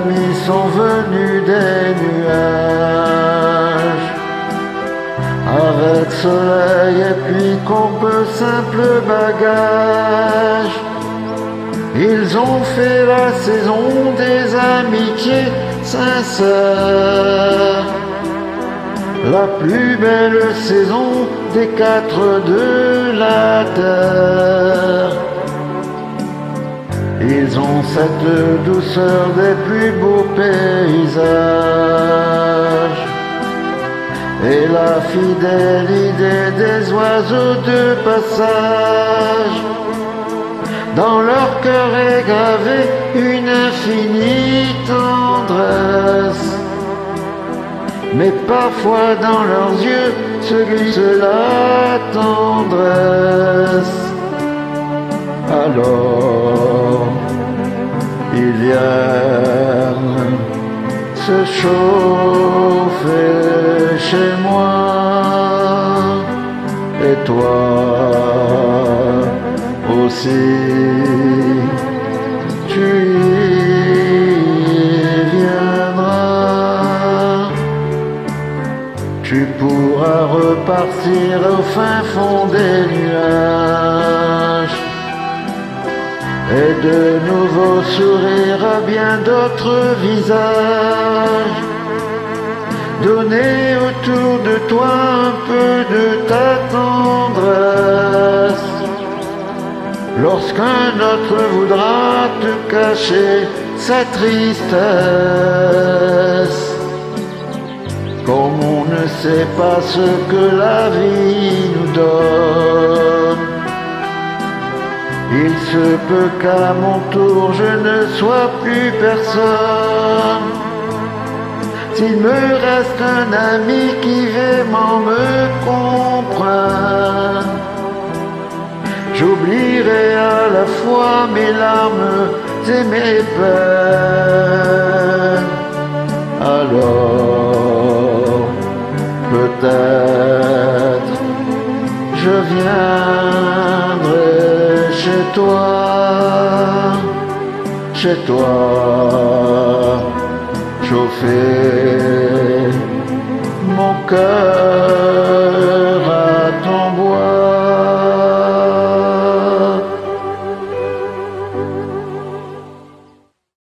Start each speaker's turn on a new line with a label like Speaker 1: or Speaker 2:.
Speaker 1: amis sont venus des nuages, avec soleil et puis qu'on peut simple bagage. Ils ont fait la saison des amitiés sincères, la plus belle saison des quatre de la terre. Ils ont cette douceur des plus beaux paysages et la fidèle idée des oiseaux de passage. Dans leur cœur est gravée une infinie tendresse, mais parfois dans leurs yeux se glisse la tendresse. Alors ils viennent se chauffer chez moi, et toi aussi tu y viendras. Tu pourras repartir au fin fond des nuages et de nouveau sourire à bien d'autres visages. Donner autour de toi un peu de ta tendresse, lorsqu'un autre voudra te cacher sa tristesse. Comme on ne sait pas ce que la vie nous donne, il se peut qu'à mon tour je ne sois plus personne. S'il me reste un ami qui vraiment me comprend, j'oublierai à la fois mes larmes et mes peines. Alors, peut-être, je viendrai chez toi, chauffer mon cœur.